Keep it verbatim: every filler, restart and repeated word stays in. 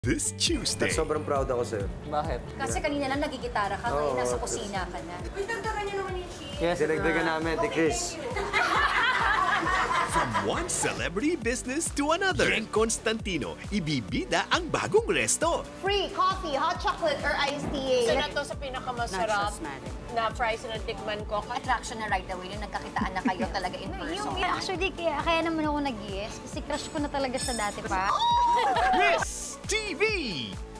This Tuesday. Sobrang proud ako sa'yo. Bakit? Kasi kanina lang nagigitara ka, ngayon nasa kusina ka na. Uy, dagdagan niyo naman yung cheese. Yes, Dinagdagan namin, di Chris. From one celebrity business to another, Jen Constantino, ibibida ang bagong resto. Free coffee, hot chocolate, or iced tea. Isa na to sa pinakamasarap na fries na natikman ko. Attraction na right away, yung nagkakitaan na kayo talaga in person. Yung, actually, kaya, kaya naman ako nag-yes. Kasi crush ko na talaga siya dati pa. Chris T V!